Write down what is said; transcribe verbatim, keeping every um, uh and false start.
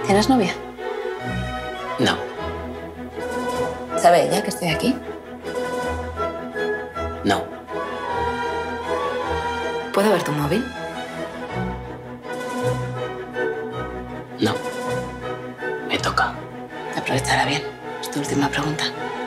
¿Tienes novia? No. ¿Sabe ella que estoy aquí? No. ¿Puedo ver tu móvil? No. Me toca. Aprovechará bien. Es tu última pregunta.